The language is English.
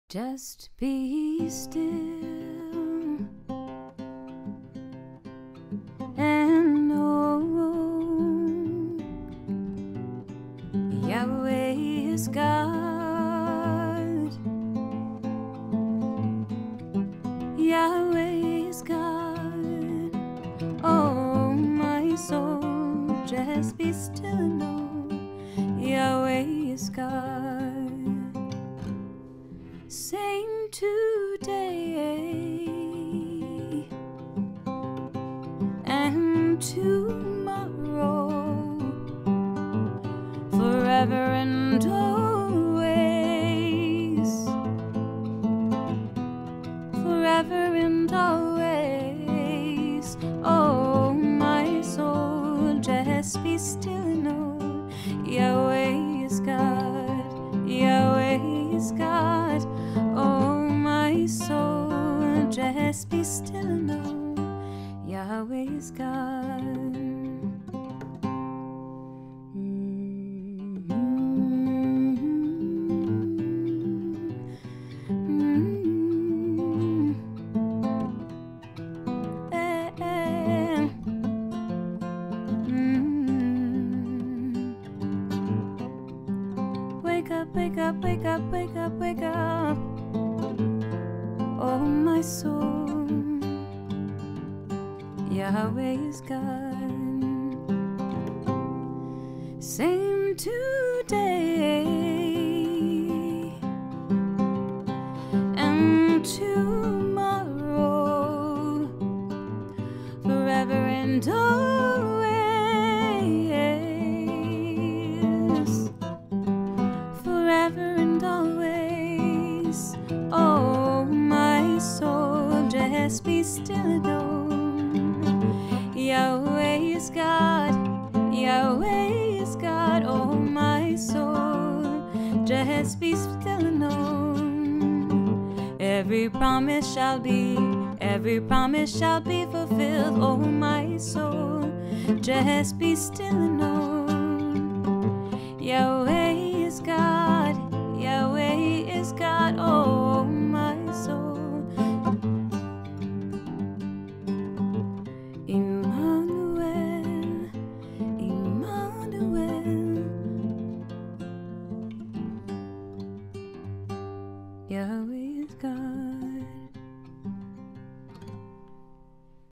Just be still and know Yahweh is God. Yahweh is God. Oh, my soul, just be still and know Yahweh is God. Same today and tomorrow, forever and always, forever and always. Oh, my soul, just be still and know Yahweh is God. Yahweh is God. Oh, my soul, just be still and know Yahweh is God. Wake up, wake up, wake up, wake up, wake up. Oh, my soul, Yahweh is God. Same today and tomorrow, forever and always, forever and always. Oh, my soul, just be still and know Yahweh is God. Yahweh is God. Oh, my soul, just be still and know every promise shall be fulfilled. Oh, my soul, just be still and know Yahweh